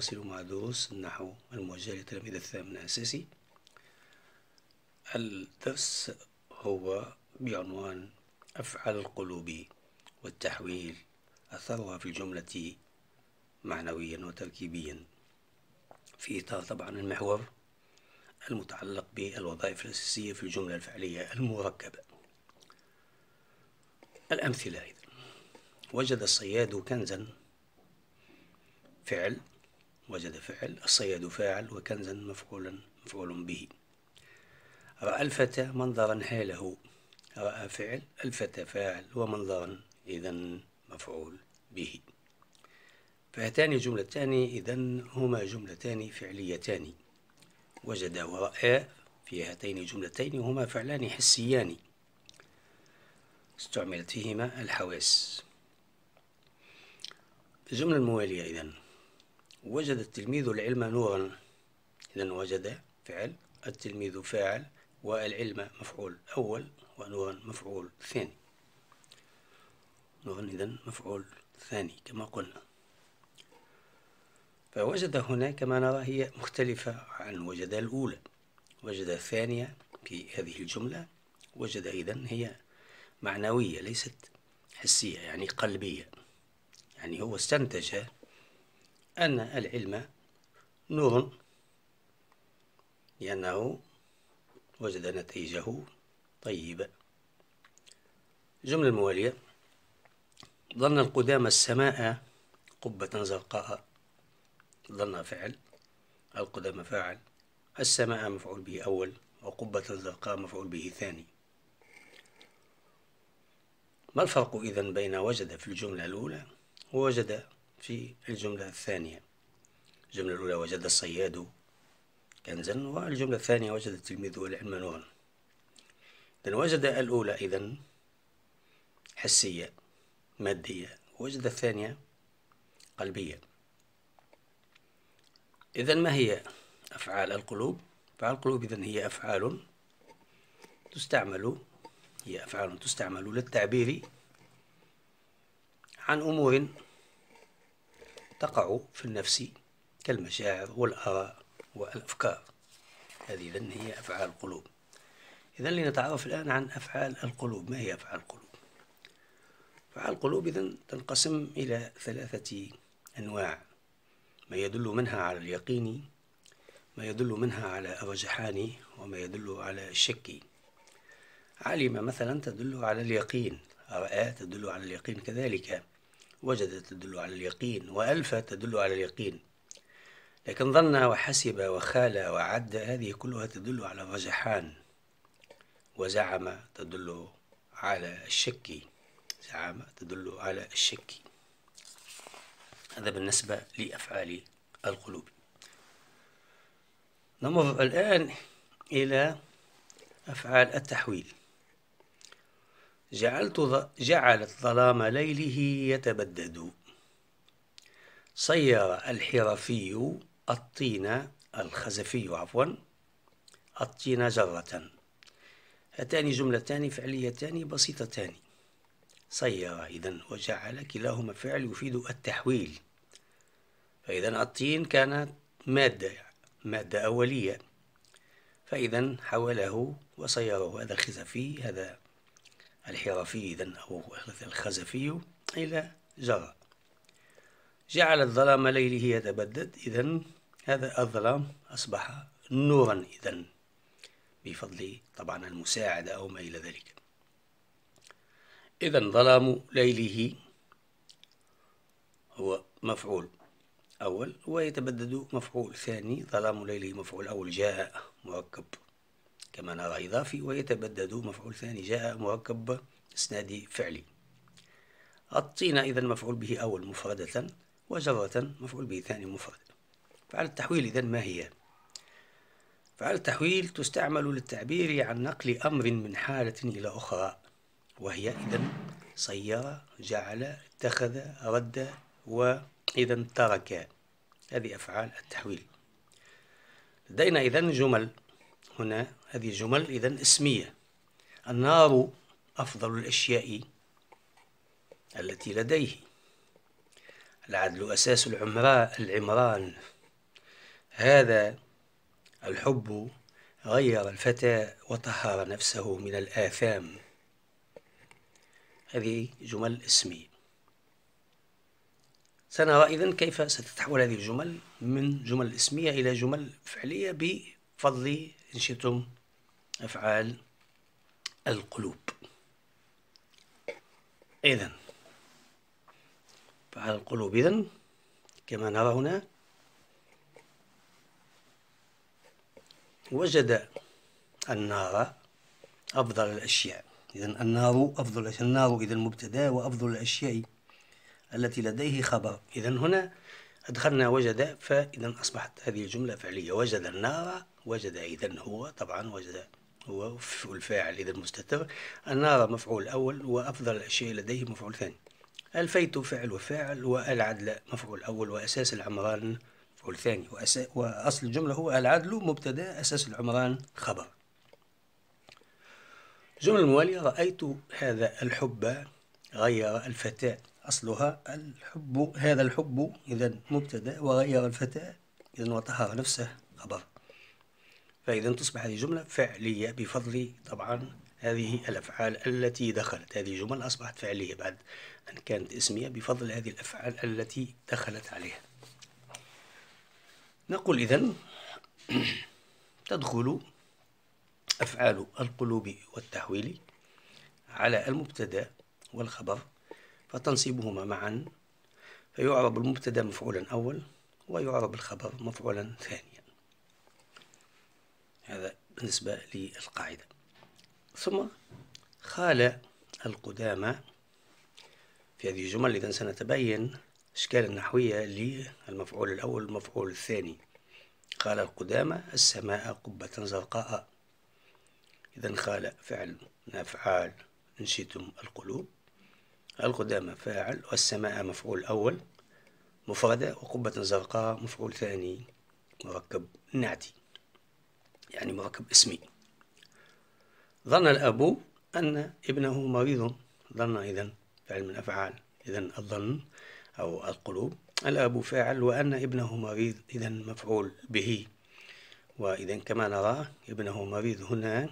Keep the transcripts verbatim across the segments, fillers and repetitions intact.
نواصل مع دروس النحو الموجهة لتلاميذ الثامن أساسي. الدرس هو بعنوان أفعال القلوب والتحويل، أثرها في الجملة معنويا وتركيبيا، في إطار طبعا المحور المتعلق بالوظائف الأساسية في الجملة الفعلية المركبة. الأمثلة أيضا: وجد الصياد كنزا، فعل، وجد فعل، الصياد فاعل، وكنزا مفعولا مفعول به. رأى الفتى منظرا حاله، رأى فعل، الفتى فاعل، ومنظرا إذن مفعول به. فهاتان الجملتان إذن هما جملتان فعليتان. وجد ورأى في هاتين الجملتين هما فعلان حسيان استعملت فيهما الحواس. الجملة الموالية إذن: وجد التلميذ العلم نورا، إذن وجد فعل، التلميذ فاعل، والعلم مفعول أول، ونورا مفعول ثاني. نورا إذن مفعول ثاني كما قلنا. فوجد هنا كما نرى هي مختلفة عن وجد الأولى. وجد الثانية في هذه الجملة، وجد إذن هي معنوية ليست حسية، يعني قلبية، يعني هو استنتج أن العلم نور لأنه وجد نتيجه طيبة. الجملة الموالية: ظن القدامى السماء قبة زرقاء، ظن فعل، القدامى فاعل، السماء مفعول به أول، وقبة زرقاء مفعول به ثاني. ما الفرق إذن بين وجد في الجملة الأولى ووجد في الجملة الثانية؟ الجملة الأولى وجد الصياد كنزا، والجملة الثانية وجد التلميذ العلم نورا. إذن وجد الأولى إذن حسية مادية، وجد الثانية قلبية. إذن ما هي أفعال القلوب؟ أفعال القلوب إذن هي أفعال تستعمل هي أفعال تستعمل للتعبير عن أمور تقع في النفس كالمشاعر والآراء والأفكار. هذه إذن هي أفعال القلوب. إذن لنتعرف الآن عن أفعال القلوب. ما هي أفعال القلوب؟ أفعال القلوب إذن تنقسم إلى ثلاثة أنواع: ما يدل منها على اليقين، ما يدل منها على الرجحان، وما يدل على الشك. علم مثلا تدل على اليقين، رأى تدل على اليقين كذلك، وجد تدل على اليقين، وألف تدل على اليقين. لكن ظن وحسب وخال وعد هذه كلها تدل على الرجحان. وزعم تدل على الشك، زعم تدل على الشك. هذا بالنسبة لأفعال القلوب. نمر الآن إلى أفعال التحويل. جعلت جعلت ظلام ليله يتبدد، صير الحرفي الطين الخزفي عفوا الطين جرة. هاتان جملتان فعليتان بسيطتان. صير إذن وجعل كلاهما فعل يفيد التحويل. فإذا الطين كانت مادة مادة أولية، فإذا حوله وصيره هذا الخزفي هذا الحرفي إذن أو الخزفي إلى جرة. جعل الظلام ليله يتبدد، إذن هذا الظلام أصبح نورا إذن بفضل طبعا المساعدة أو ما إلى ذلك. إذن ظلام ليله هو مفعول أول، ويتبدد مفعول ثاني. ظلام ليله مفعول أول جاء مركب كما نرى إضافي، ويتبدد مفعول ثاني جاء مركب إسنادي فعلي. الطين إذن مفعول به أول مفردة، وجرة مفعول به ثاني مفرد. فعل التحويل إذن ما هي؟ فعل التحويل تستعمل للتعبير عن نقل أمر من حالة إلى أخرى، وهي إذن صير، جعل، اتخذ، رد، وإذن ترك. هذه أفعال التحويل. لدينا إذن جمل هنا، هذه الجمل إذن اسمية. النار أفضل الأشياء التي لديه، العدل أساس العمران، هذا الحب غير الفتى وطهر نفسه من الآثام. هذه جمل اسمية. سنرى إذن كيف ستتحول هذه الجمل من جمل اسمية إلى جمل فعلية بفضل إن شئتم أفعال القلوب. إذن أفعال القلوب إذن كما نرى هنا: وجد النار أفضل الأشياء. إذن النار أفضل الأشياء. النار إذن مبتدأ وأفضل الأشياء التي لديه خبر. إذن هنا أدخلنا وجد، فإذن أصبحت هذه الجملة فعلية. وجد النار، وجد إذن هو طبعا وجد هو الفاعل إذن مستتر. النار مفعول أول، وأفضل الأشياء لديه مفعول ثاني. الفيت فعل وفاعل، والعدل مفعول أول، وأساس العمران مفعول ثاني. وأصل الجملة هو العدل مبتدأ، أساس العمران خبر. الجملة الموالية: رأيت هذا الحب غير الفتاة. أصلها الحب، هذا الحب إذن مبتدأ، وغير الفتاة إذن وطهر نفسه خبر. فإذا تصبح هذه جملة فعلية بفضل طبعا هذه الأفعال التي دخلت. هذه جمل أصبحت فعلية بعد أن كانت اسمية بفضل هذه الأفعال التي دخلت عليها. نقول إذن تدخل أفعال القلوب والتحويل على المبتدأ والخبر، فتنصبهما معا، فيعرب المبتدأ مفعولا أول، ويعرب الخبر مفعولا ثانيا. هذا بالنسبة للقاعدة. ثم خال القدامى في هذه الجمل. إذن سنتبين أشكال النحوية للمفعول الأول والمفعول الثاني. خال القدامى السماء قبة زرقاء. إذن خال فعل من أفعال إن شئتم القلوب. القدامى فاعل، والسماء مفعول أول مفردة، وقبة زرقاء مفعول ثاني مركب نعتي، يعني مركب اسمي. ظن الأب أن ابنه مريض. ظن إذن فعل من أفعال إذن الظن أو القلوب. الأب فاعل، وأن ابنه مريض إذن مفعول به. وإذن كما نرى ابنه مريض هنا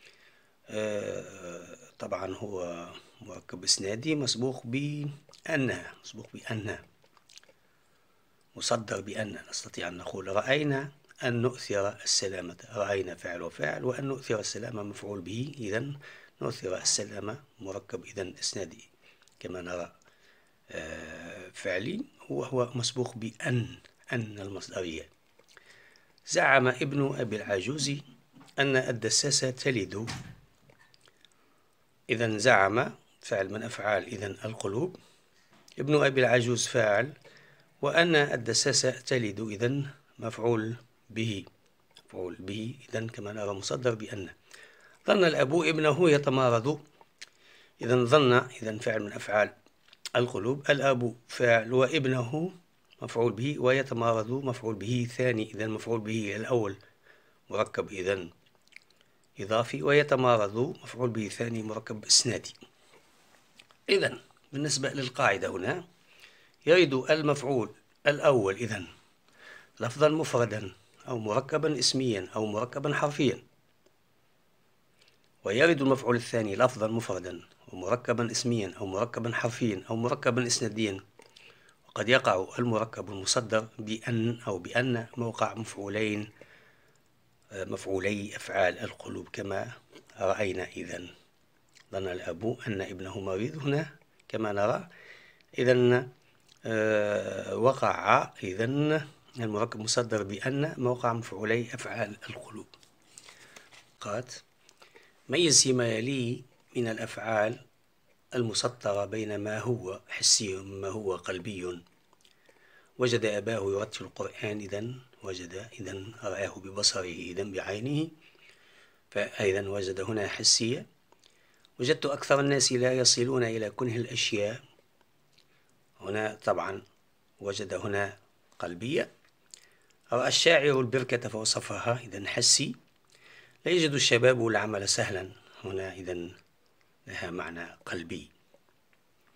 آه طبعا هو مركب إسنادي مسبوق بأن، مسبوق بأن، مصدر بأن. نستطيع أن نقول رأينا أن نؤثر السلامة. رأينا فعل وفاعل، وأن نؤثر السلامة مفعول به. إذن نؤثر السلامة مركب إذن إسنادي كما نرى آه فعلي، وهو مسبوق بأن، أن المصدرية. زعم ابن أبي العجوز أن الدساسة تلد. إذن زعم فعل من أفعال إذن القلوب، ابن أبي العجوز فاعل، وأن الدساسة تلد إذن مفعول به، مفعول به إذن كما نرى مصدر بأن. ظن الأب ابنه يتمارض. إذن ظن إذن فعل من أفعال القلوب، الأب فاعل، وابنه مفعول به، ويتمارض مفعول به ثاني. إذن مفعول به الأول مركب إذن إضافي، ويتمارض مفعول به ثاني مركب إسنادي. إذن بالنسبة للقاعدة هنا يريد المفعول الأول إذن لفظا مفردا أو مركبا اسميا أو مركبا حرفيا، ويرد المفعول الثاني لفظا مفردا ومركبا اسميا أو مركبا حرفيا أو مركبا إسناديا. وقد يقع المركب المصدر بأن أو بأن موقع مفعولين، مفعولي أفعال القلوب كما رأينا. إذن ظن الأب أن ابنه مريض هنا كما نرى. إذن آه وقع إذن المركب مصدر بأن موقع مفعولي أفعال القلوب. قال: ميز فيما يلي من الأفعال المسطرة بين ما هو حسي وما هو قلبي. وجد أباه يرتل القرآن. إذن وجد إذن رآه ببصره إذن بعينه، فأيضا وجد هنا حسية. وجدت أكثر الناس لا يصلون إلى كنه الأشياء. هنا طبعا وجد هنا قلبية. رأى الشاعر البركة فوصفها. إذن حسي. لا يجد الشباب العمل سهلا. هنا إذن لها معنى قلبي.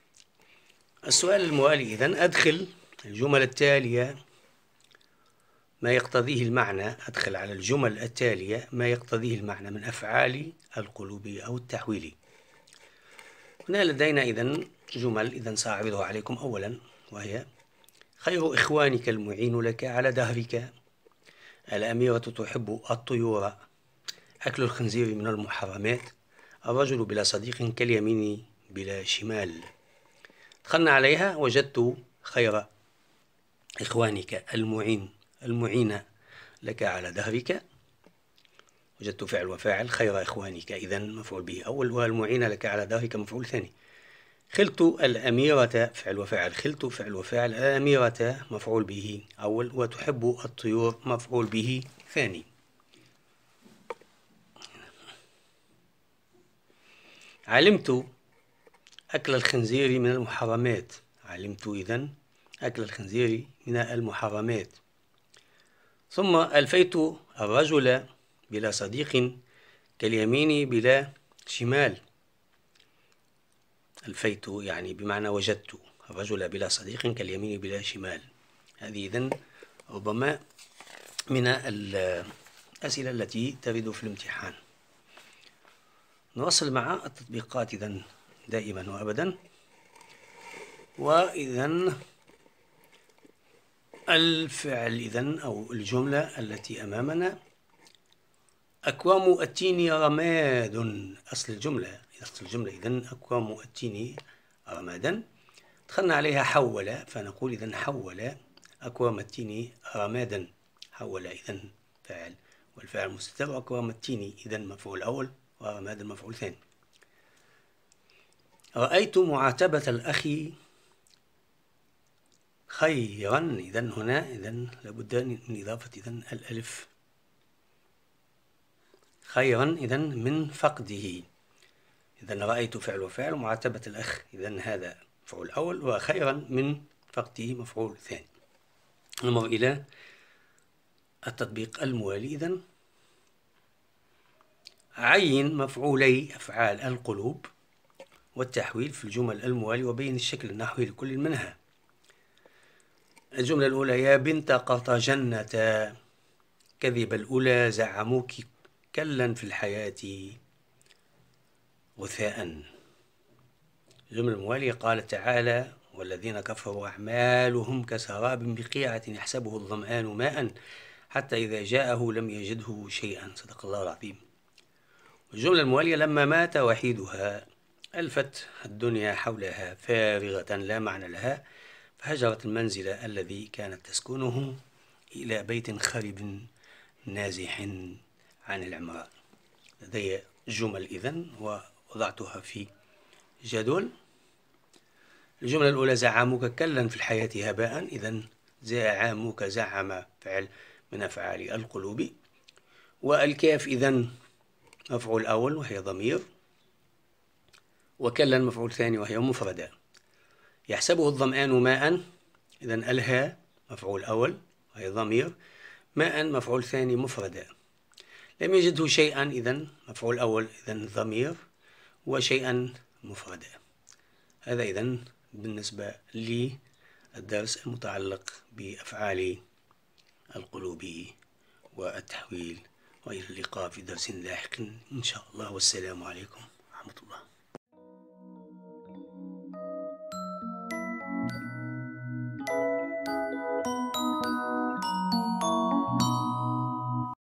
السؤال الموالي: إذن أدخل الجمل التالية ما يقتضيه المعنى، أدخل على الجمل التالية ما يقتضيه المعنى من أفعال القلوب أو التحويل. هنا لدينا إذن جمل إذن سأعرضها عليكم أولا، وهي: خير إخوانك المعين لك على دهرك، الأميرة تحب الطيور، أكل الخنزير من المحرمات، الرجل بلا صديق كاليمين بلا شمال. دخلنا عليها وجدت خير إخوانك المعين المعين لك على دهرك، وجدت فعل وفاعل. خير إخوانك إذن مفعول به أول، والمعين لك على دهرك مفعول ثاني. خلت الأميرة فعل وفاعل، خلت فعل وفاعل، الأميرة مفعول به أول، وتحب الطيور مفعول به ثاني. علمت أكل الخنزير من المحرمات، علمت إذن أكل الخنزير من المحرمات. ثم ألفيت الرجل بلا صديق كاليمين بلا شمال، ألفيت يعني بمعنى وجدت الرجل بلا صديق كاليمين بلا شمال. هذه إذن ربما من الأسئلة التي ترد في الامتحان. نواصل مع التطبيقات إذن دائما وأبدا. وإذن الفعل إذن أو الجملة التي أمامنا: أكوام التين رماد. أصل الجملة أصل الجملة إذن أكوام التين رمادا. دخلنا عليها حول، فنقول إذن حول أكوام التين رمادا. حول إذن فاعل، والفاعل مستتر، وأكوام التين إذن مفعول أول، ورمادا مفعول ثاني. رأيت معاتبة الأخ خيرا. إذن هنا إذن لابد من إضافة إذن الألف. خيرا إذن من فقده. إذن رأيت فعل وفاعل، ومعاتبة الأخ إذن هذا مفعول أول، وخيرا من فقده مفعول ثاني. نمر إلى التطبيق الموالي. إذن عين مفعولي أفعال القلوب والتحويل في الجمل الموالي، وبين الشكل النحوي لكل منها. الجملة الأولى: يا بنت قرطاجنة كذب الأولى زعموك كلا في الحياة غثاء. الجملة الموالية: قال تعالى: والذين كفروا أعمالهم كسراب بقيعة يحسبه الظمآن ماء حتى إذا جاءه لم يجده شيئا. صدق الله العظيم. الجملة الموالية: لما مات وحيدها ألفت الدنيا حولها فارغة لا معنى لها، فهجرت المنزل الذي كانت تسكنه إلى بيت خرب نازح عن العمران. لدي جمل إذن ووضعتها في جدول. الجملة الأولى: زعموك كلا في الحياة هباء. إذن زعموك زعم فعل من أفعال القلوب، والكاف إذن مفعول أول وهي ضمير، وكلا مفعول ثاني وهي مفردة. يحسبه الظمآن ماء. إذن الها مفعول أول وهي ضمير، ماء مفعول ثاني مفردة. لم يجده شيئا إذن مفعول أول إذن ضمير، وشيئا مفردة. هذا إذن بالنسبة للدرس المتعلق بأفعال القلوب والتحويل، وإلى اللقاء في درس لاحق إن شاء الله، والسلام عليكم.